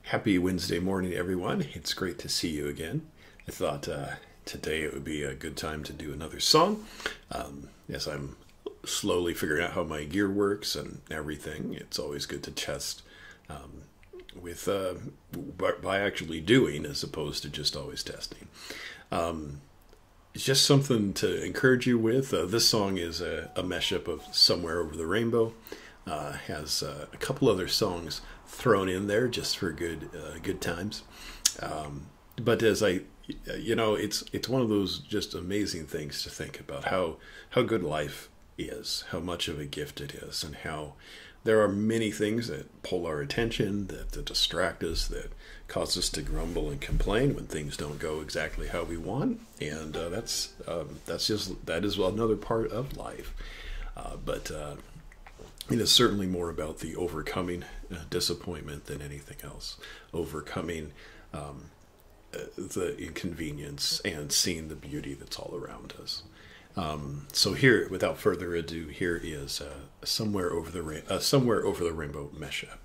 Happy Wednesday morning, everyone. It's great to see you again. I thought today it would be a good time to do another song. As I'm slowly figuring out how my gear works and everything, it's always good to test with by actually doing as opposed to just always testing. It's just something to encourage you with. This song is a mashup of Somewhere Over the Rainbow. Has a couple other songs thrown in there just for good times. But as it's one of those just amazing things to think about how good life is, how much of a gift it is, and how there are many things that pull our attention, that distract us, that cause us to grumble and complain when things don't go exactly how we want, and that is another part of life. But it is certainly more about the overcoming disappointment than anything else, overcoming the inconvenience and seeing the beauty that's all around us. So here, without further ado, here is Somewhere Over the Rainbow mashup.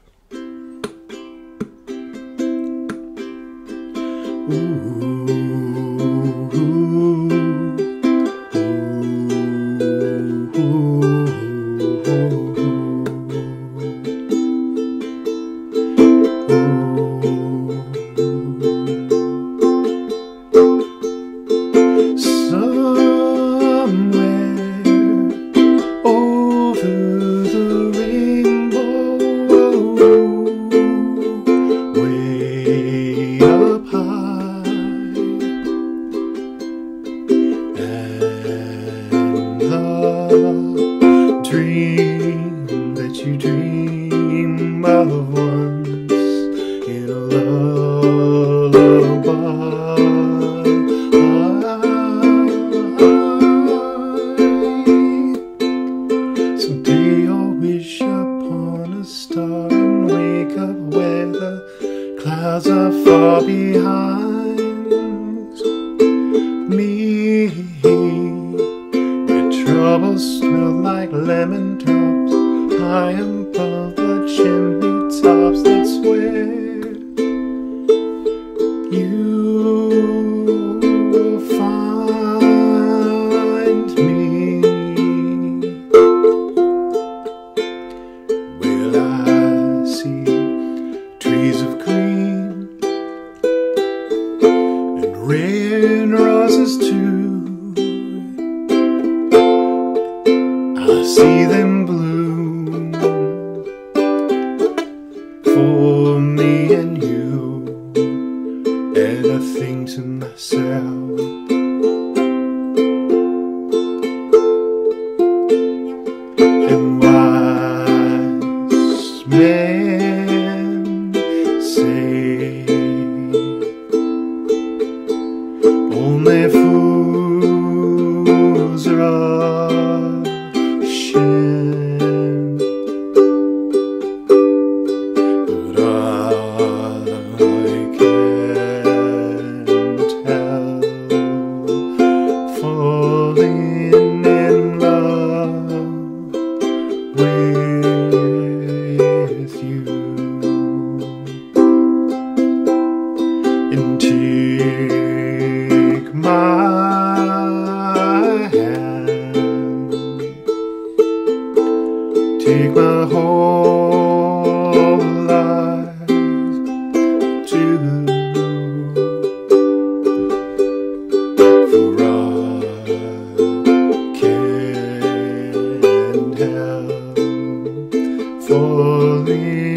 Dream that you dream of once in a lullaby. Someday I'll wish upon a star and wake up where the clouds are far behind me. Troubles smell like lemon drops high above the chimney tops. That's where you will find me. Well, I see trees of green and red roses too. I see them bloom for me and you, and I think to myself, and wise men say only fools rush in, but I can't help falling in love with you. And take my hand, take my whole life too, for I can't help falling